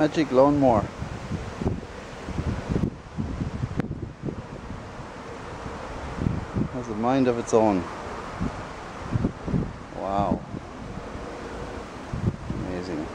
Magic lawnmower. Has a mind of its own. Wow. Amazing.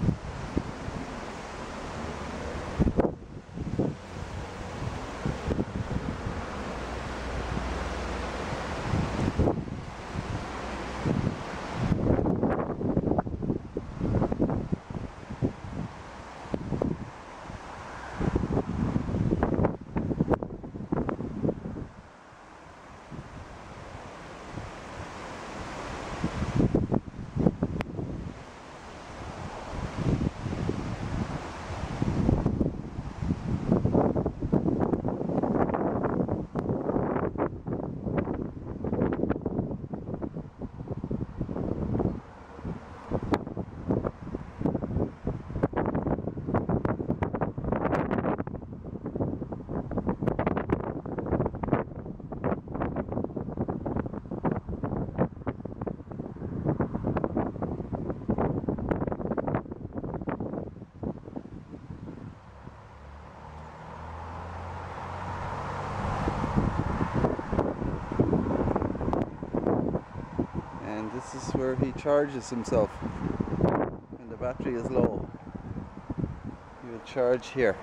And this is where he charges himself when the battery is low. He will charge here.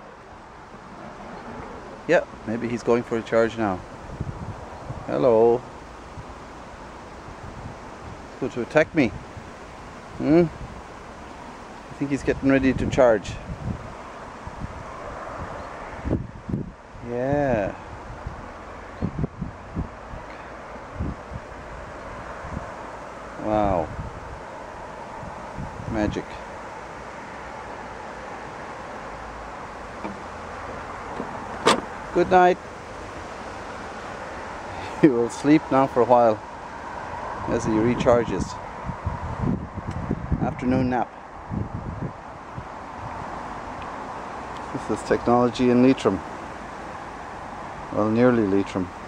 Yeah, maybe he's going for a charge now. Hello. He's going to attack me. I think he's getting ready to charge. Yeah. Wow. Magic. Good night. He will sleep now for a while as he recharges. Afternoon nap. This is technology in Leitrim. Well, nearly Leitrim.